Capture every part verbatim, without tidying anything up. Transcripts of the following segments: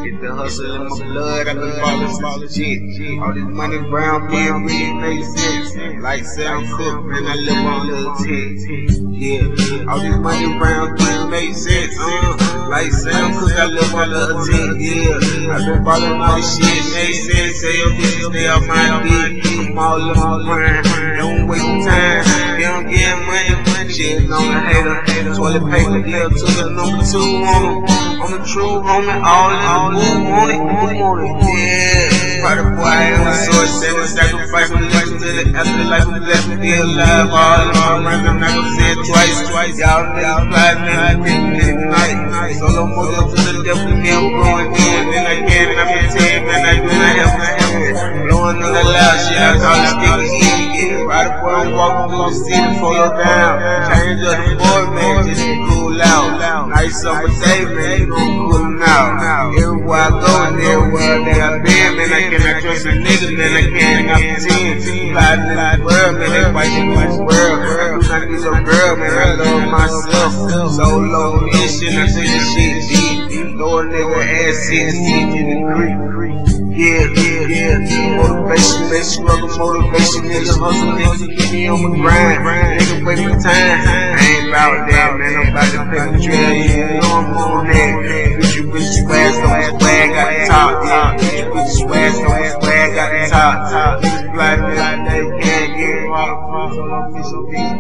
Get the hustle in my blood, I've been ballin' ballin' shit. All this money round me really make sense. Like Sam Cook, man, I live on little tit. Yeah, all this money round me make sense. Uh, like Sam Cook, I live on little tit. Yeah, I've been ballin' all this shit, make sense. Say your bitch stay off my dick. I'm all in my grind, don't waste time. You don't get money, shit on the hater. Toilet paper, yeah, to the number two on them. I'm the true homie, all in the woo on it, woo on it, yeah. PRADA boy, I am the source, and the sacrifice from legend to the afterlife, I'm blessed to be alive. All in my rhymes, I'm not gonna say it twice, twice. Y'all niggas fly, man, midnight. Solo mojo to the devil, me, I'm going in, and I can't, I'm in ten, man, I do not have my hand. Blowing on the loud shit, I call it sticky heat, yeah. PRADA boy, I'm walking through the city, follow down. Change up the board, man, just to cool out. Nice summer day, man, you gon' cool out. Everywhere I go and everywhere that I been, man, I cannot trust a nigga, man, I can't not pretend. Sliding in the world, man, they fighting in the world. I do not need no girl, man, I love myself. Solo mission, I see this shit deep. Throw a nigga ass six feet in the creek. Yeah, yeah, yeah. Motivation, man, struggle, motivation, nigga, hustle, nigga, keep me on my grind. Nigga, wait for time. I ain't about that, man, I'm about to pay the trail, yeah, know I'm on that. Bitch, you bitch, swag, on swag, got the top, yeah. Bitch, you bitch, swag, on swag, got the top. Niggas blind, man, they can't get rocked. So long, bitch, so deep.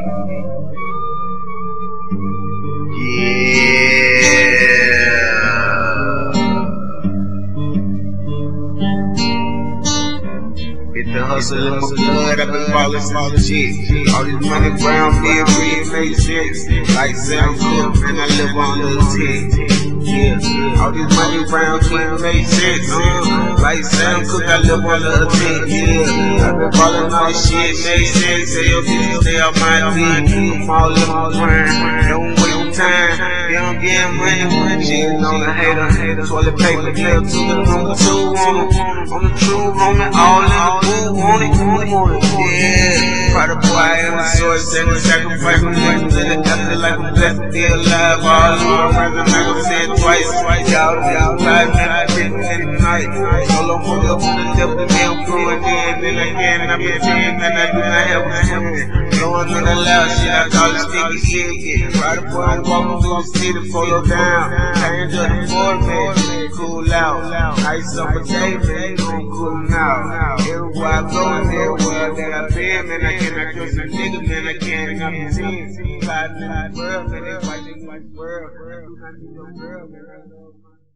Yeah. The hustle in my blood, I've been ballin' ballin' shit. All this money brown, me and really make sense. Like Sam Cook, man, I live on little tit. Yeah, all this money brown, me make sense. Uh, like Sam Cook, I live on little tit. Yeah, I've been ballin' all this shit, make sense. Say your bitch stay off my dick. I'm all in my grind, don't waste time. You don't get money, shit on the hater. Toilet paper, nail to the number two on them. I'm the true homie, all in the woo on it, woo on it, yeah. PRADA boy, I am the source, and the sacrifice from legend to the afterlife, I'm blessed to be alive. All in my rhymes, I'm not gonna say it twice, twice. Y'all niggas fly, man, I did midnight. Solo mojo to the devil, me, I'm going in, and I can't, I'm in ten, and I do not have a hand. Blowing on the loud shit, I call it sticky shit, yeah. PRADA boy, I'm walking through the city, follow down. Change up the board, man, cool out. Nice summer day, man, you gon' cool out. Everywhere I go and everywhere that I been, man, I cannot trust a nigga, man, I can't not pretend. Sliding in the world, man, they fighting in the world. I do not need no girl, man, I love my